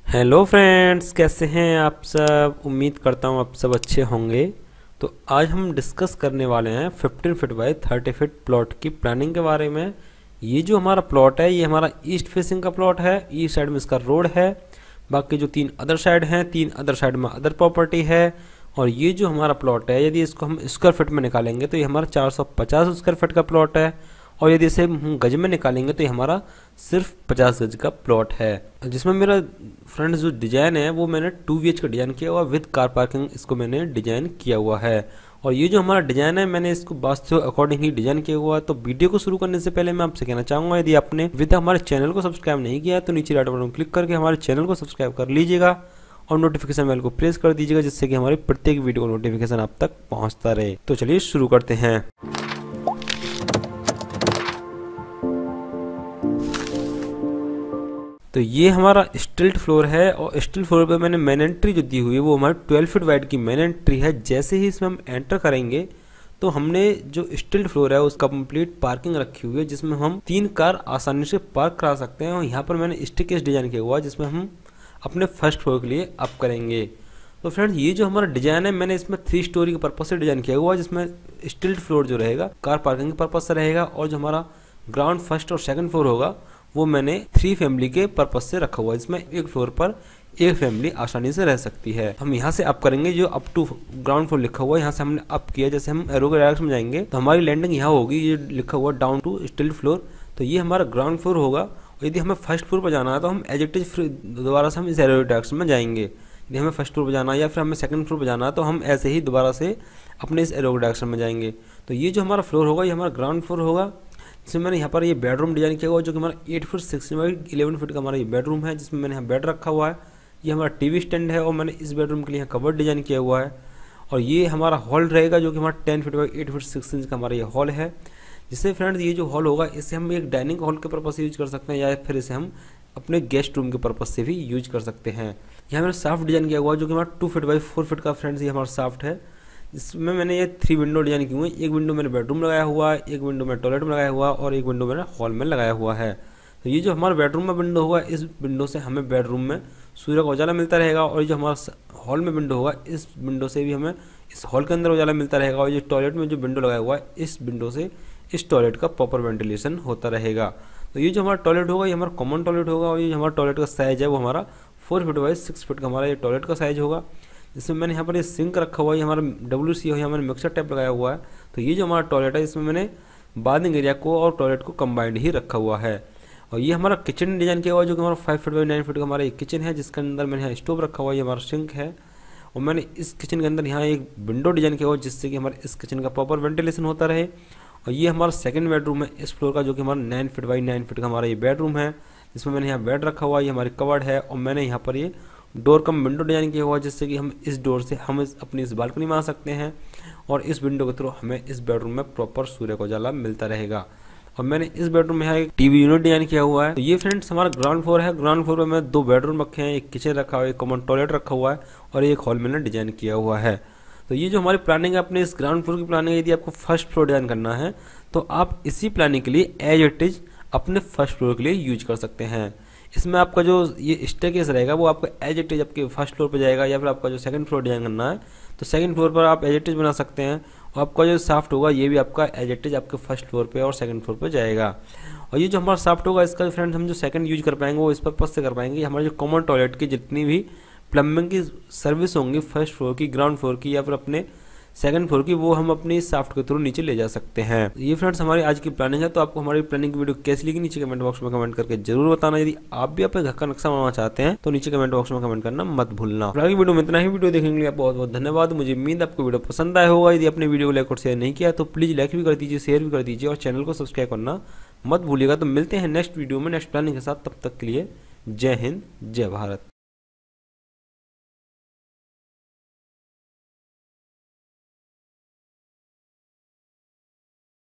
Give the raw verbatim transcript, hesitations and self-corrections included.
Hello friends, कैसे हैं आप सब। उम्मीद करता हूँ आप सब अच्छे होंगे। तो आज हम डिस्कस करने वाले हैं fifteen feet by thirty feet plot की प्लानिंग के बारे में। ये जो हमारा प्लॉट है ये हमारा ईस्ट फेसिंग का प्लॉट है। ईस्ट साइड में इसका रोड है, बाकी जो तीन अदर साइड हैं, तीन अदर साइड में अदर प्रॉपर्टी है। और ये जो हमारा प्लॉट है यदि इसको हम स्क्वायर फीट में निकालेंगे तो ये हमारा चार सौ पचास स्क्वायर फीट का प्लॉट है। और यदि इसे हम गज में निकालेंगे तो ये हमारा सिर्फ पचास गज का प्लॉट है। जिसमें मेरा फ्रेंड्स जो डिज़ाइन है वो मैंने टू बी एच का डिज़ाइन किया हुआ विद कार पार्किंग, इसको मैंने डिज़ाइन किया हुआ है। और ये जो हमारा डिज़ाइन है मैंने इसको वास्तु अकॉर्डिंग ही डिज़ाइन किया हुआ है। तो वीडियो को शुरू करने से पहले मैं आपसे कहना चाहूँगा, यदि आपने अभी तक हमारे चैनल को सब्सक्राइब नहीं किया है तो नीचे रेड बटन क्लिक करके हमारे चैनल को सब्सक्राइब कर लीजिएगा और नोटिफिकेशन बेल को प्रेस कर दीजिएगा, जिससे कि हमारी प्रत्येक वीडियो का नोटिफिकेशन आप तक पहुँचता रहे। तो चलिए शुरू करते हैं। तो ये हमारा स्टिल्ट फ्लोर है और स्टिल्ट फ्लोर पे मैंने मेन एंट्री जो दी हुई है वो हमारी ट्वेल्व फीट वाइड की मेन एंट्री है। जैसे ही इसमें हम एंटर करेंगे तो हमने जो स्टिल्ट फ्लोर है उसका कंप्लीट पार्किंग रखी हुई है, जिसमें हम तीन कार आसानी से पार्क करा सकते हैं। और यहाँ पर मैंने स्टेयरकेस डिजाइन किया हुआ है जिसमें हम अपने फर्स्ट फ्लोर के लिए अप करेंगे। तो फ्रेंड्स ये जो हमारा डिजाइन है मैंने इसमें थ्री स्टोरी के पर्पज से डिजाइन किया हुआ है, जिसमें स्टिल्ट फ्लोर जो रहेगा कार पार्किंग के पर्पज से रहेगा और जो हमारा ग्राउंड फर्स्ट और सेकंड फ्लोर होगा वो मैंने थ्री फैमिली के पर्पज से रखा हुआ है। इसमें एक फ्लोर पर एक फैमिली आसानी से रह सकती है। हम यहाँ से अप करेंगे, जो अप टू ग्राउंड फ्लोर लिखा हुआ है यहाँ से हमने अप किया। जैसे हम एरो के डायरेक्शन में जाएंगे तो हमारी लैंडिंग यहाँ होगी, ये लिखा हुआ डाउन टू स्टिल्ट फ्लोर, तो ये हमारा ग्राउंड फ्लोर होगा। और यदि हमें फर्स्ट फ्लोर पर जाना है तो हम एज इट इज दोबारा से हम इस एरो डायरेक्शन में जाएंगे। यदि हमें फर्स्ट फ्लोर पर जाना है या फिर हमें सेकंड फ्लोर पर जाना है तो हम ऐसे ही दोबारा से अपने इस एरो डायरेक्शन में जाएंगे। तो ये जो हमारा फ्लोर होगा ये हमारा ग्राउंड फ्लोर होगा, जिसमें मैंने यहाँ पर ये बेडरूम डिजाइन किया हुआ है, जो कि हमारा eight feet sixteen by eleven feet का हमारा ये बेडरूम है, जिसमें मैंने यहाँ बेड रखा हुआ है। ये हमारा टीवी स्टैंड है और मैंने इस बेडरूम के लिए यहाँ कबर्ड डिजाइन किया हुआ है। और ये हमारा हॉल रहेगा जो कि हमारा ten feet by eight feet six inch का हमारा ये हॉल है। जिससे फ्रेंड्स ये जो हॉल होगा इसे हम एक डाइनिंग हॉल के पर्पज से यूज कर सकते हैं या फिर इसे हम अपने गेस्ट रूम के पर्पज से भी यूज कर सकते हैं। यहाँ मैंने साफ्ट डिजाइन किया हुआ है जो कि हमारा two feet by four feet का फ्रेंड्स ये हमारा साफ्ट है। इसमें मैंने ये थ्री विंडो डिजाइन की हुई है। एक विंडो मैंने बेडरूम लगाया हुआ है, एक विंडो में टॉयलेट में लगाया हुआ और एक विंडो मैंने हॉल में लगाया हुआ है। तो ये जो हमारा बेडरूम में विंडो होगा इस विंडो से हमें बेडरूम में सूर्य का उजाला मिलता रहेगा। और ये जो हमारा हॉल में विंडो होगा इस विंडो से भी हमें इस हॉल के अंदर उजाला मिलता रहेगा। और ये टॉयलेट में जो विंडो लगाया हुआ है इस विंडो से इस टॉयलेट का प्रॉपर वेंटिलेशन होता रहेगा। तो ये जो हमारा टॉयलेट होगा ये हमारा कॉमन टॉयलेट होगा। और ये जो हमारा टॉयलेट का साइज है वो हमारा four feet by six feet का हमारा ये टॉयलेट का साइज होगा। इसमें मैंने यहाँ पर ये सिंक रखा हुआ है, हमारा डब्ल्यू सी है, मैंने मिक्सर टैप लगाया हुआ है। तो ये जो हमारा टॉयलेट है इसमें मैंने बाथिंग एरिया को और टॉयलेट को कंबाइंड ही रखा हुआ है। और ये हमारा किचन डिजाइन किया हुआ है जो कि हमारा five feet by nine feet का हमारा एक किचन है, जिसके अंदर मैंने यहाँ स्टोव रखा हुआ है, ये हमारा सिंक है। और मैंने इस किचन के अंदर यहाँ एक विंडो डिजाइन किया हुआ है जिससे कि हमारे इस किचन का प्रॉपर वेंटिलेशन होता रहे। और ये हमारा सेकंड बेडरूम है इस फ्लोर का, जो कि हमारा nine feet by nine feet का हमारा ये बेडरूम है, जिसमें मैंने यहाँ बेड रखा हुआ है, ये हमारी कवर्ड है। और मैंने यहाँ पर ये डोर कम विंडो डिजाइन किया हुआ है जिससे कि हम इस डोर से हम इस अपनी इस बालकनी में आ सकते हैं और इस विंडो के थ्रू हमें इस बेडरूम में प्रॉपर सूर्य का उजाला मिलता रहेगा। और मैंने इस बेडरूम में यहाँ एक टीवी यूनिट डिजाइन किया हुआ है। तो ये फ्रेंड्स हमारा ग्राउंड फ्लोर है। ग्राउंड फ्लोर में मैंने दो बेडरूम रखे हैं, एक किचन रखा हुआ है, एक कॉमन टॉयलेट रखा हुआ है और एक हॉल मैंने डिजाइन किया हुआ है। तो ये जो हमारी प्लानिंग है अपने इस ग्राउंड फ्लोर की प्लानिंग है, यदि आपको फर्स्ट फ्लोर डिजाइन करना है तो आप इसी प्लानिंग के लिए एज इट इज अपने फर्स्ट फ्लोर के लिए यूज कर सकते हैं। इसमें आपका जो ये स्टेयरकेस रहेगा वो आपको एज इट इज आपके फर्स्ट फ्लोर पर जाएगा, या फिर आपका जो सेकंड फ्लोर डिजाइन करना है तो सेकंड फ्लोर पर आप एज इट इज बना सकते हैं। और आपका जो साफ्ट होगा ये भी आपका एज इट इज आपके फर्स्ट फ्लोर पे और सेकंड फ्लोर पे जाएगा। और ये जो हमारा साफ्ट होगा इसका फ्रेंड्स हम जो सेकंड यूज कर पाएंगे वो इस पर्पज से कर पाएंगे, हमारे जो कॉमन टॉयलेट की जितनी भी प्लम्बिंग की सर्विस होंगी फर्स्ट फ्लोर की, ग्राउंड फ्लोर की या फिर अपने सेकंड फ्लोर की, वो हम अपनी साफ्ट के थ्रू नीचे ले जा सकते हैं। ये फ्रेंड्स हमारी आज की प्लानिंग है। तो आपको हमारी प्लानिंग की वीडियो कैसी लगी नीचे कमेंट बॉक्स में कमेंट करके जरूर बताना। यदि आप भी अपने घर का नक्शा बनाना चाहते हैं तो नीचे कमेंट बॉक्स में कमेंट करना मत भूलना। आगे वीडियो में इतना ही। वीडियो देखने के लिए बहुत बहुत धन्यवाद। मुझे उम्मीद आपको वीडियो पसंद आया होगा। यदि अपने वीडियो को लाइक और शेयर नहीं किया तो प्लीज लाइक भी कर दीजिए, शेयर भी कर दीजिए और चैनल को सब्सक्राइब करना मत भूलिएगा। तो मिलते हैं नेक्स्ट वीडियो में नेक्स्ट प्लानिंग के साथ। तब तक के लिए जय हिंद, जय भारत।